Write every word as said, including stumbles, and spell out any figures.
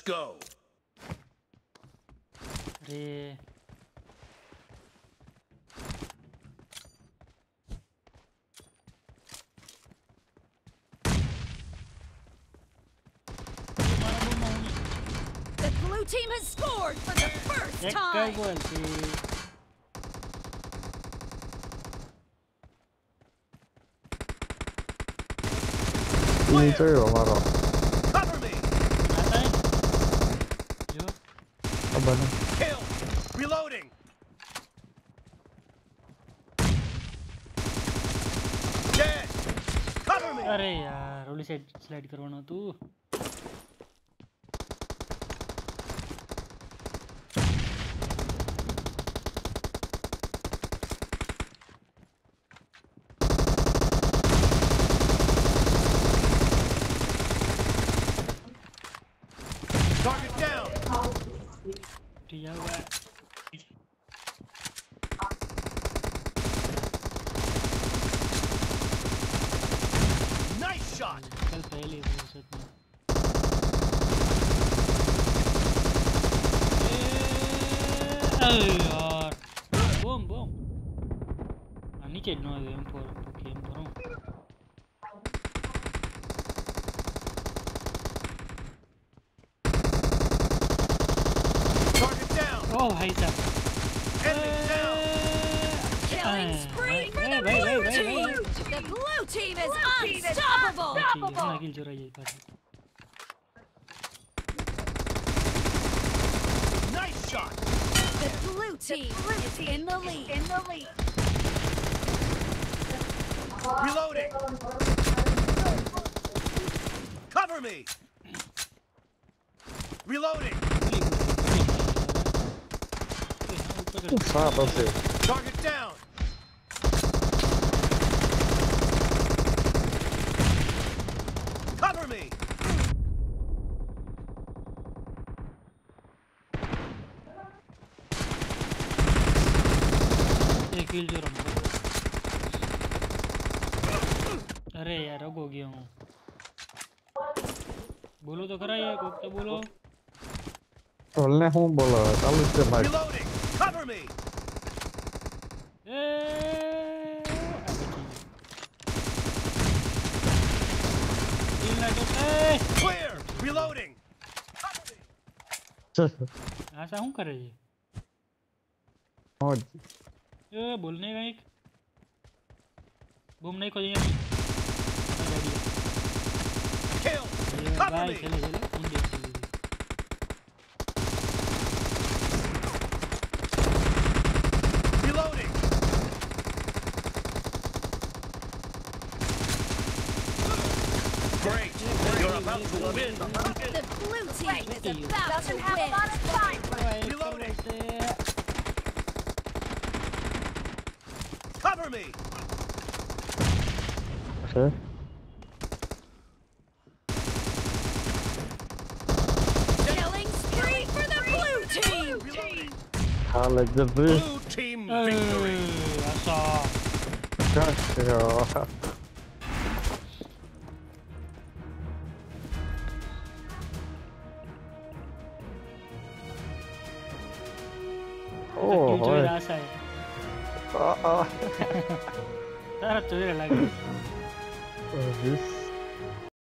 go. अरे The blue team has scored for the first time. Cover me. Kill. Reloading. Dead. Cover me. अरे यार रोली side slide करवाना तू Target down. ठीक है Nice shot. कल पहले फुर्सत में अरे यार बम बम नीचे नो एम फोर गेम करो Target down. ओ भाई साहब Enemy down. Killing spree for the blue team. The blue team is unstoppable. हाँ किल चुरा ये पास Nice shot. The blue team is in the lead. In the lead. Reloading. Cover me. Reloading. Target down. Cover me. एक किल जो रहा अरे यार अब हो गया हूँ बोलो तो करा ये कोक तो बोलो बोलने हूँ बोलो चालू से भाई Reloading. Cover me. ए Clear. Reloading. ऐसा हूँ करे ये और ये बोलने का एक बूम नहीं खोजेंगे Kill. Cover भाई me. चले चले उन देख चले Reloading. Great. You're about to win. The blue team is about to win. Reloading. Cover me. okay Killing spree for the blue team. Reloading. हाल जब Blue team victory. ऐसा क्या किल ओह जो ऐसा है आ आ सारा चोरी लगा this